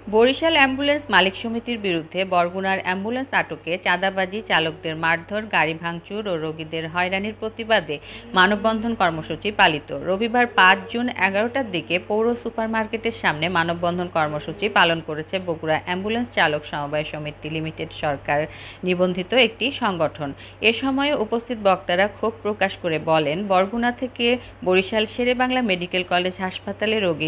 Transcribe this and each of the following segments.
Barishal ambulance মালিক সমিতির বিরুদ্ধে বরগুনার অ্যাম্বুলেন্স আটকে, চাঁদাবাজি, চালকদের মারধর, গাড়ি ভাঙচুর ও রোগীদের হয়রানির প্রতিবাদে মানববন্ধন কর্মসূচি পালিত। রবিবার ৫ জুন ১১টার দিকে পৌর সুপার মার্কেটের সামনে মানববন্ধন কর্মসূচি পালন করেছে বগুড়া অ্যাম্বুলেন্স চালক সমবায় সমিতি লিমিটেড সরকার নিবন্ধিত একটি সংগঠন। এ সময়ে উপস্থিত বক্তারা ক্ষোভ প্রকাশ করে বলেন, বরগুনা থেকে বরিশাল শেরেবাংলা মেডিকেল কলেজ হাসপাতালে রোগী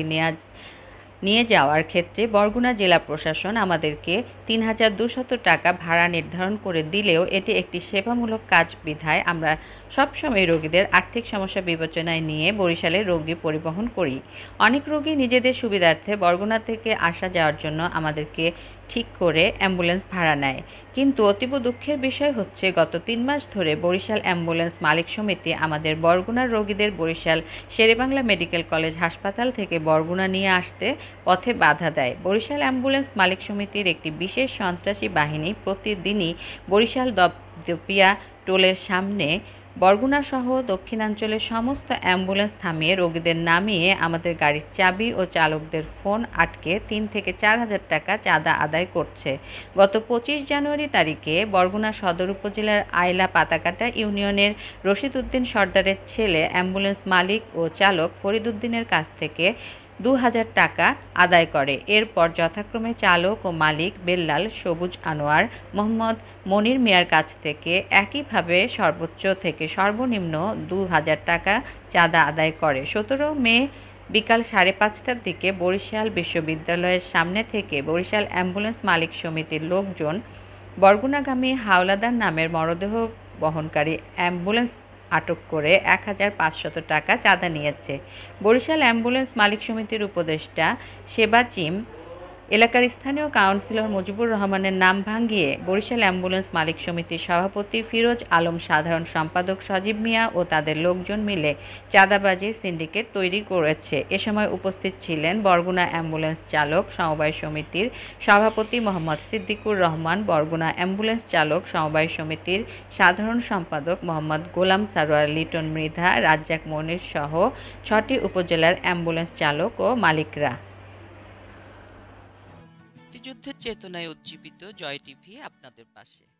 নিয়ে যাওয়ার ক্ষেত্রে বরগুনা জেলা প্রশাসন আমাদেরকে ৩,২০০ টাকা ভাড়া নির্ধারণ করে দিলেও এটি একটি সেবামূলক কাজ বিধায় আমরা সবসময় রোগীদের আর্থিক সমস্যা বিবেচনায় নিয়ে বরিশালে রোগী পরিবহন করি। অনেক রোগী নিজেদের সুবিধার্থে বরগুনা থেকে আসা যাওয়ার জন্য আমাদেরকে ঠিক করে অ্যাম্বুলেন্স ভাড়া নেয়। কিন্তু অতীব দুঃখের বিষয় হচ্ছে, গত ৩ মাস ধরে বরিশাল অ্যাম্বুলেন্স মালিক সমিতি আমাদের বরগুনার রোগীদের বরিশাল শেরেবাংলা মেডিকেল কলেজ হাসপাতাল থেকে বরগুনা নিয়ে আসতে পথে বাধা দেয়। বরিশাল অ্যাম্বুলেন্স মালিক সমিতির একটি বিশেষ সন্ত্রাসী বাহিনী প্রতিদিনই বরিশাল দপদপিয়া টোলের সামনে বরগুনা সহ দক্ষিণাঞ্চলের সমস্ত অ্যাম্বুলেন্স থামিয়ে রোগীদের নামিয়ে আমাদের গাড়ির চাবি ও চালকদের ফোন আটকে ৩ থেকে ৪ হাজার টাকা চাঁদা আদায় করছে। গত ২৫ জানুয়ারি তারিখে বরগুনা সদর উপজেলার আইলা পাতাকাটা ইউনিয়নের রশিদ উদ্দিন সর্দারের ছেলে অ্যাম্বুলেন্স মালিক ও চালক ফরিদ উদ্দিনের কাছ থেকে ২,০০০ টাকা আদায় করে। এরপর যথাক্রমে চালক ও মালিক বেল্লাল, সবুজ আনোয়ার, মোহাম্মদ মনির মিয়ার কাছ থেকে একইভাবে সর্বোচ্চ থেকে সর্বনিম্ন ২,০০০ টাকা চাঁদা আদায় করে। ১৭ মে বিকাল ৫:৩০টার দিকে বরিশাল বিশ্ববিদ্যালয়ের সামনে থেকে বরিশাল অ্যাম্বুলেন্স মালিক সমিতির লোকজন বরগুনাগামী হাওলাদার নামের মরদেহ বহনকারী অ্যাম্বুলেন্স আটক করে ১,৫০০ টাকা চাঁদা নিয়েছে। বরিশাল অ্যাম্বুলেন্স মালিক সমিতির উপদেষ্টা সেবাচিম এলাকার স্থানীয় কাউন্সিলর মুজিবুর রহমানের নাম ভাঙিয়ে বরিশাল অ্যাম্বুলেন্স মালিক সমিতির সভাপতি ফিরোজ আলম, সাধারণ সম্পাদক সজীব মিয়া ও তাদের লোকজন মিলে চাঁদাবাজির সিন্ডিকেট তৈরি করেছে। এ সময় উপস্থিত ছিলেন বরগুনা অ্যাম্বুলেন্স চালক সমবায় সমিতির সভাপতি মোহাম্মদ সিদ্দিকুর রহমান, বরগুনা অ্যাম্বুলেন্স চালক সমবায় সমিতির সাধারণ সম্পাদক মোহাম্মদ গোলাম সারোয়ার, লিটন মৃধা, রাজ্জাক মনির সহ ৬টি উপজেলার অ্যাম্বুলেন্স চালক ও মালিকরা। মুক্তিযুদ্ধের চেতনায় উজ্জীবিত জয় টিভি আপনাদের পাশে।